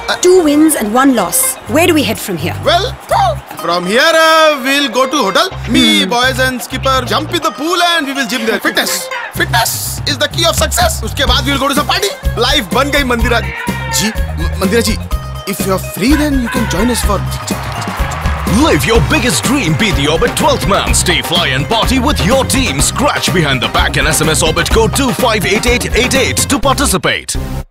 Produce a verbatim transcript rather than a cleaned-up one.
Uh, Two wins and one loss. Where do we head from here? Well, from here uh, we'll go to hotel. Me, boys and skipper jump in the pool and we will gym there. Fitness. Fitness is the key of success. Uske baad we'll go to some party. Life ban gayi Mandira ji. Mandira ji, if you're free then you can join us for... Live your biggest dream. Be the Orbit twelfth man. Stay fly and party with your team. Scratch behind the back and S M S Orbit code two five eight eight eight eight to participate.